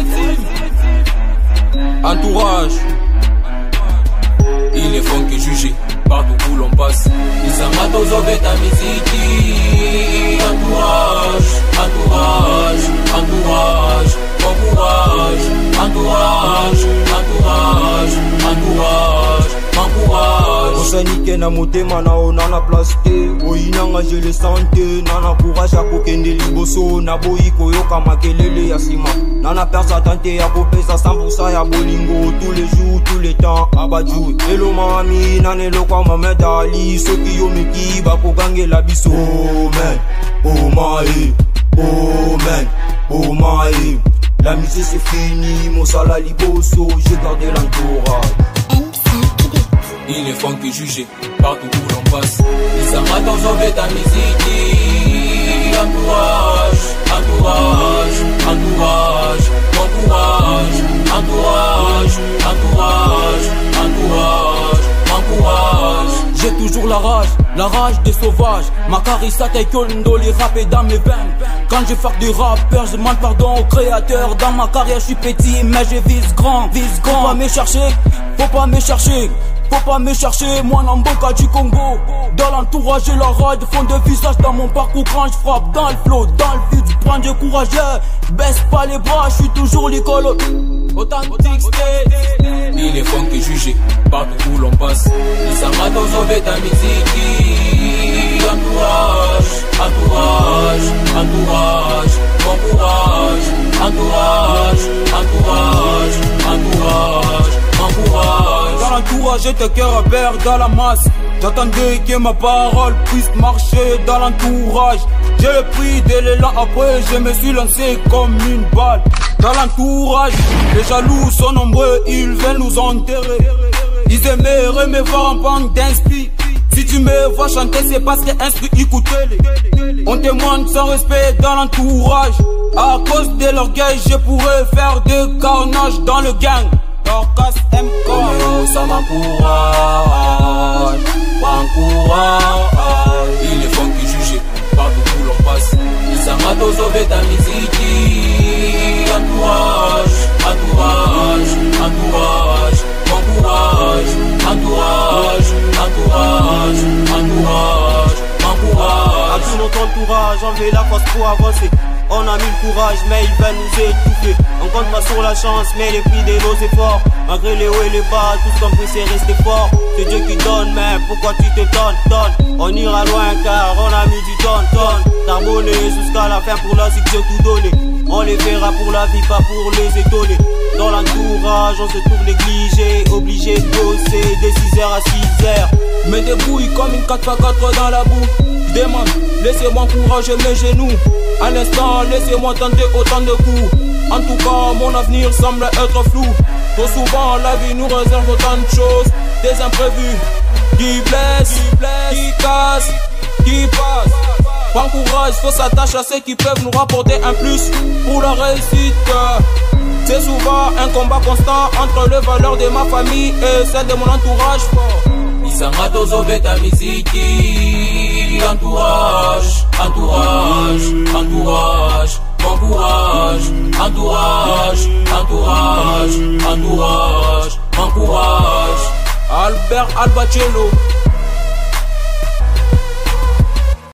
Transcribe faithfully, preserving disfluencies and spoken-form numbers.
Entourage. Il est funk et jugé partout où l'on passe. Ils amados au bêta miziki. Entourage, entourage, entourage. Bon courage, entourage, entourage, entourage, entourage. Osanike na motema na o nana place te. Oyinanga je le santé. Nana courage ya kokende liboso. Na boyi koyoka makelele ya sima. Nana persa tante ya kopesa cent pour cent ya bolingo. Tous les jours, tous les temps, abadjou. Hello mami, nanelo kwa Mohamed Ali. Soki yo meki bako gange la biso. Oh man, oh my, oh man, oh my. La musique c'est fini, mon sala liboso. J'ai gardé l'entourage. Il est funk et jugé partout où l'on passe. Ils amados au bêta miziki. Entourage, entourage, entourage. Bon courage, entourage, entourage, entourage, entourage. J'ai toujours la rage, la rage des sauvages. Ma carissa taekwondo, les rap est dans mes veines. Quand je fuck des rappeurs, je demande pardon au créateur. Dans ma carrière, je suis petit, mais je vise grand, vise grand. Faut pas me chercher, faut pas me chercher. Faut pas me chercher, moi Namboka du Congo. Dans l'entourage et la ride, fond de visage dans mon parcours quand je frappe dans le flow, dans le vide, prends du courage, baisse pas les bras, je suis toujours l'école. Authentique state. Il est funk et jugé partout où l'on passe. Ils amados au bêta miziki. Entourage, entourage, entourage. Bon courage, entourage, entourage, entourage, entourage. Dans l'entourage, j'ai tes cœurs à perdre dans la masse. J'attendais que ma parole puisse marcher dans l'entourage. J'ai le prix de l'élan, après je me suis lancé comme une balle. Dans l'entourage, les jaloux sont nombreux, ils veulent nous enterrer. Ils aimeraient me voir en bande d'inspi. Si tu me vois chanter, c'est parce que inspire, écoutez-les. On témoigne sans respect dans l'entourage. À cause de l'orgueil, je pourrais faire des carnages dans le gang. Dorcas M K. Oh, ça m'encourage, m'encourage. Il est funk et jugé partout où l'on passe. Ils amados au bêta miziki. Entourage, entourage, entourage. Bon courage, entourage, entourage, entourage, entourage. À tout notre entourage, on veut la force pour avancer. On a mis le courage, mais il va nous étouffer. On compte pas sur la chance, mais les prix de nos efforts. Malgré les hauts et les bas, tout ce qu'on peut c'est rester fort. C'est Dieu qui donne, mais pourquoi tu te donnes, donnes? On ira loin car on a mis du tonne, tonne. Charbonné jusqu'à la fin pour la zik, Dieu tout donné. On les verra pour la vie, pas pour les étonner. Dans l'entourage, on se trouve négligé, obligé de bosser de six heures à six heures. Me débrouille comme une quatre par quatre dans la boue. Je demande, laissez-moi encourager mes genoux. À l'instant, laissez-moi tenter autant de coups. En tout cas, mon avenir semble être flou. Trop souvent, la vie nous réserve autant de choses. Des imprévus qui blessent, qui, blessent, qui cassent, qui passent. Prends courage, faut s'attacher à ceux qui peuvent nous rapporter un plus pour la réussite. C'est souvent un combat constant entre les valeurs de ma famille et celles de mon entourage. Ils amados au bêta miziki. Entourage, entourage, entourage. Bon courage, entourage, entourage, entourage, encourage. Albert Albacello.